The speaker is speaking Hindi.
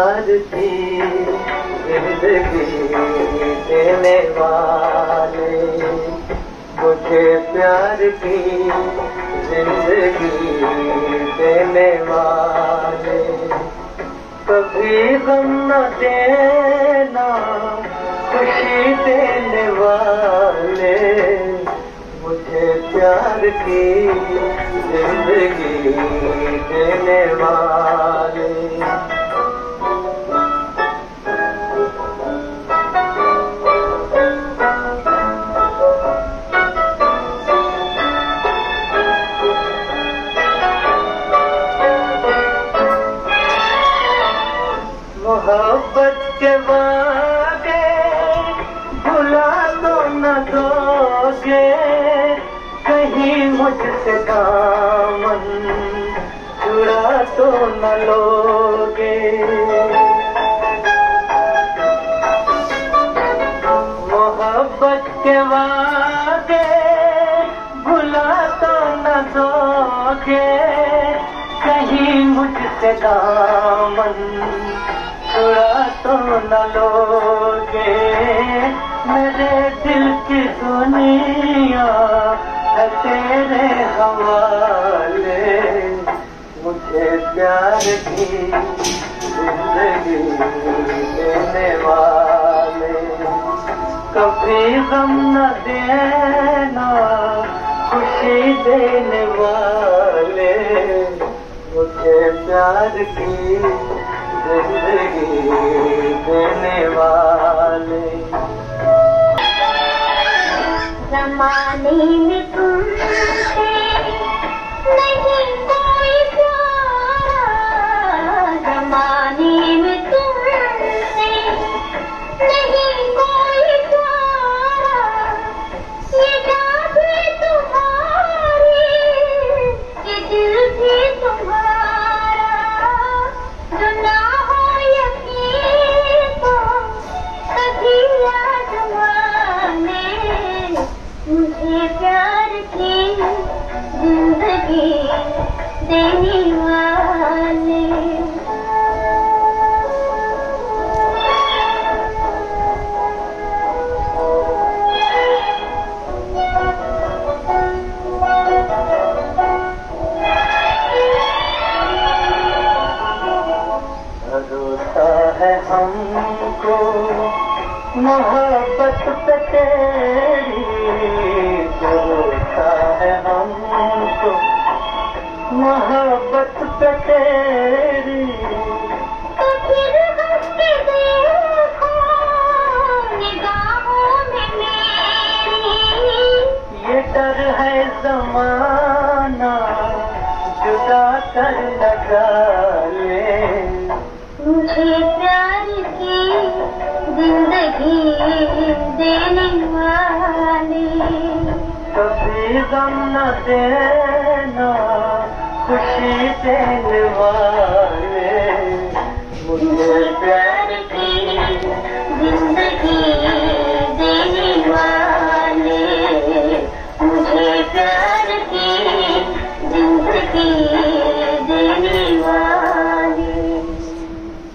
प्यार की जिंदगी देने वाले, मुझे प्यार की जिंदगी देने वाले, कभी गम न देना खुशी देने वाले, मुझे प्यार की जिंदगी देने वाले। मोहब्बत के वादे भुला तो न दोगे, कहीं मुझसे दामन छुड़ा तो न लोगे। मोहब्बत के वादे भुला तो न दोगे, कहीं मुझसे दामन छुड़ा तो न लोगे। मेरे दिल की दुनिया है तेरे हवाले, मुझे प्यार की जिंदगी देने वाले, कभी गम न देना खुशी देने वाले, मुझे प्यार की जिंदगी देने वाले। ज़माने में तुमसे नहीं कोई प्यारा, ज़माने में तुमसे नहीं कोई प्यारा, ये जान भी तुम्हारी, ये दिल भी तुम्हारा, जो ना हो यकीन तो कभी आज़माने, मुझे प्यार की जिंदगी देने वाले। भरोसा है हमको मोहब्बत पे तेरी, भरोसा है हमको मोहब्बत पे तेरी, फिर हंस के देखो निगाहों में मेरी, ये डर है ज़माना जुदा कर लगा ले, मुझे प्यार की जिंदगी देने वाले, कभी गम न देना खुशी देने वाले, मुझे प्यार की जिंदगी